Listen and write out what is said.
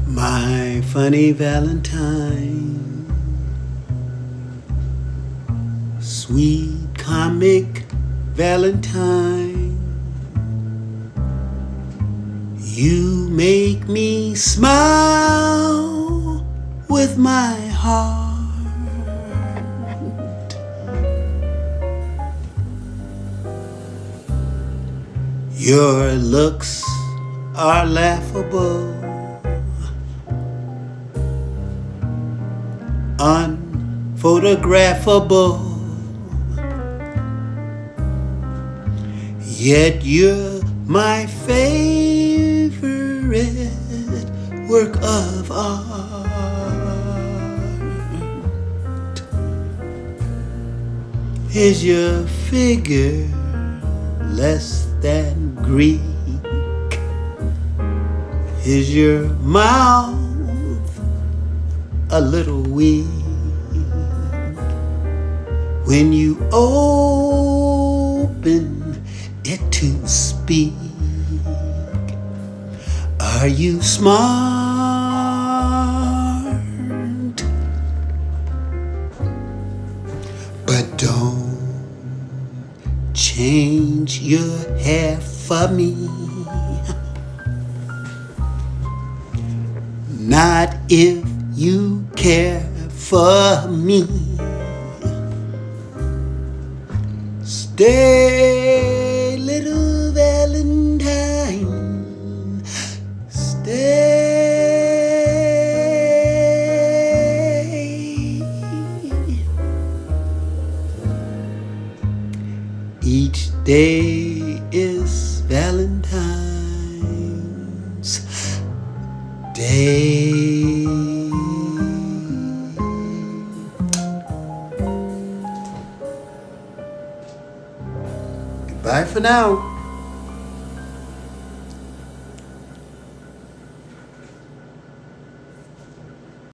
My funny Valentine, sweet comic Valentine, you make me smile with my heart. Your looks are laughable, unphotographable, yet you're my favorite work of art. Is your figure less than Greek? Is your mouth a little weak when you open it to speak? Are you smart? But don't change your hair for me. Not if you care for me. Stay, little Valentine, stay. Each day is Valentine's Day. Goodbye for now.